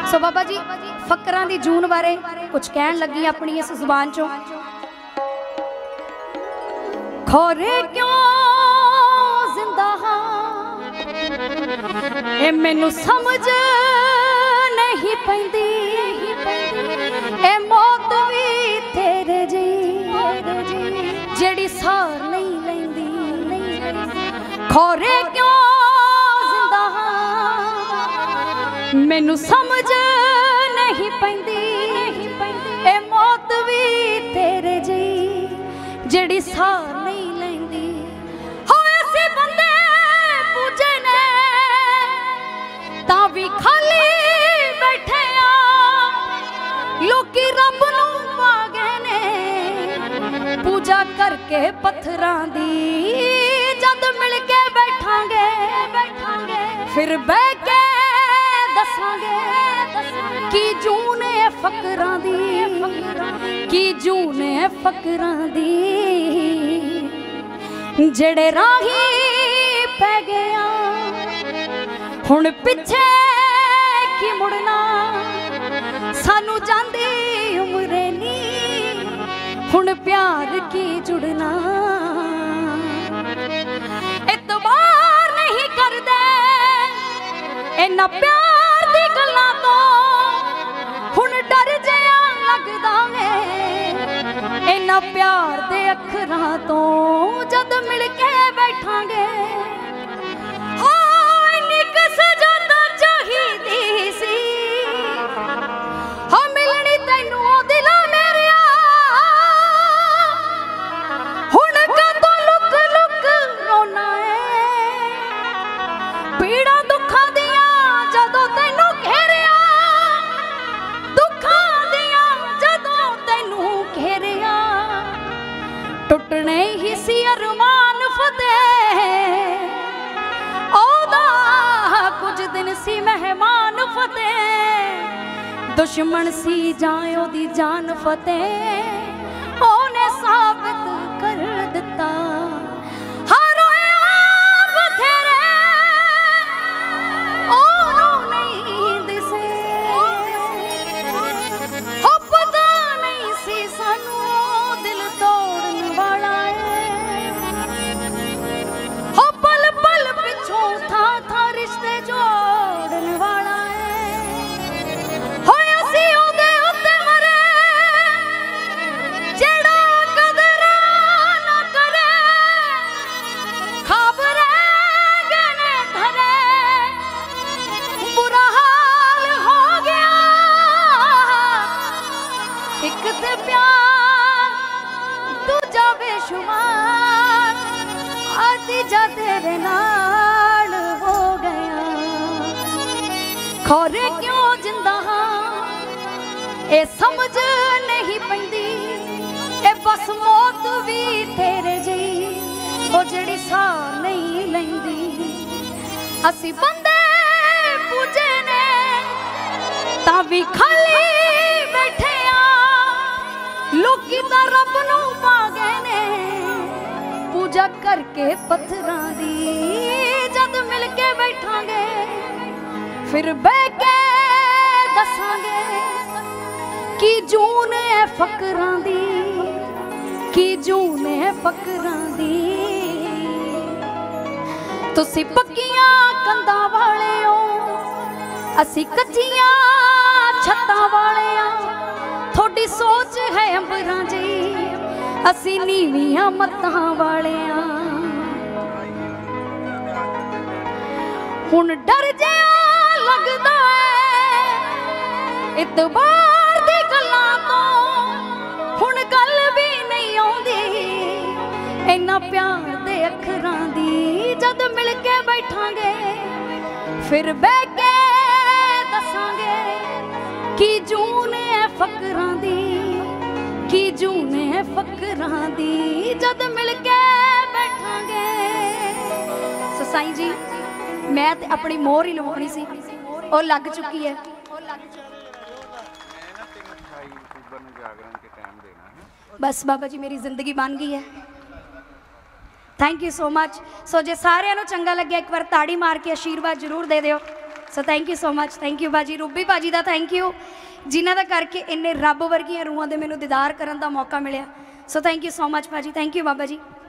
सो बाबा जी फकरां दी जून बारे कुछ कहन लगी अपनी इस जुबान चों। खोरे क्यों जिंदा हां ए मैनू समझ नहीं पैंदी, ए मौत भी तेरे जी जेड़ी सार नहीं लैंदी। खोरे क्यों जिंदा हां मैनू समझ नहीं पैंदी, ए मौत भी तेरे जी जेड़ी सार नहीं लैंदी। होए सी बंदे पूजे ने तां भी खाली बैठे आ, लोकी रब नू मांगे ने पूजा करके पत्थरां दी। जद मिल के बैठांगे फिर बह के दसांगे की जून है फकरां दी, की जून है फकरां दी। जेड़े राही पै गया हुण पिछे की मुड़ना, सानू जांदी उम्रे नी हुण प्यार की जुड़ना। इतबार नहीं करदे इन्ना प्यार दी गल्लां तो, हुण डर जिहा लगदा है इन्ना प्यार दे अखरां तो। जद मिल के बैठांगे हो इन्नी कसजा तां चाहीदी सी, हो मिलनी तैनू ओ दिला मेरिया हुण कदों लुक लुक रोना है। पीड़ा दुखां दियां जदों तैनू घेरिया, दुखां दियां जदों तैनू घेरिया, टुटने ही सी अरमान फतेह ओदा कुछ दिन सी मेहमान फतेह। दुश्मन सी जाए ओदी जान फतेह ओने साबित कर दिता। हर होया बथेरे ओनू नहीं दिसे, हो पता नहीं सी सानू दिल तोड़न वाला है। हो पल पल पिछों था रिश्ते जोड़न वाला है। होया सी ओदे उत्ते मरे जेड़ा कदर ना करे, खाब रह गए धरे बुरा हाल हो गया। एक ते प्यार दूजा बेशुमार तीजा तेरे नाल हो गया। खोरे क्यों जिंदा हां ए समझ नहीं पैंदी, ए बस मौत भी तेरे जी ओ जेड़ी सार नहीं लैंदी। असी बंदे पूजे ने तां भी खाली बैठे आ, लोकी तां रब नू मांगे ने पूजा करके पत्थरां दी। जद मिल के बैठांगे फिर बह के दसांगे की जून है फकरां दी, की जून है फकरां दी। तुसी पक्कियां कंधां वाले हो असी कच्चियां छत्तां वाले आ, थोड़ी सोच है अंबरां जी असी नीवियां मत्तां वाले आ। हुण डर जिहा लगदा है इतबार दी गल्लां तो, हुण गल भी नहीं आउंदी इन्ना प्यार दे अखरां दी। जद मिल के बैठांगे फिर बह के दसांगे की जून है फकरां दी, की जून है फकरां दी। जद मिल के बैठांगे। सो साईं जी मैं ते अपनी मोहर ही लवाउणी सी और लग चुकी है। बस बाबा जी मेरी जिंदगी बन गई है। Thank you so much. So जे सारिਆਂ ਨੂੰ ਚੰਗਾ ਲੱਗਿਆ एक बार ताड़ी मार के आशीर्वाद जरूर दे दिओ। So thank you so much, thank you भाजी। रूबी भाजी का थैंक यू, जिन्हों का करके इन्ने रब वर्गियां रूहां दे मैनूं दीदार करन दा मौका मिलिया। So thank you so much भाजी, थैंक यू बाबा जी।